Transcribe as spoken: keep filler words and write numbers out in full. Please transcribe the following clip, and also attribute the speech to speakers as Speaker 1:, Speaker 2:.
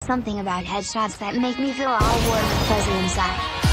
Speaker 1: something about headshots that make me feel all warm and fuzzy inside.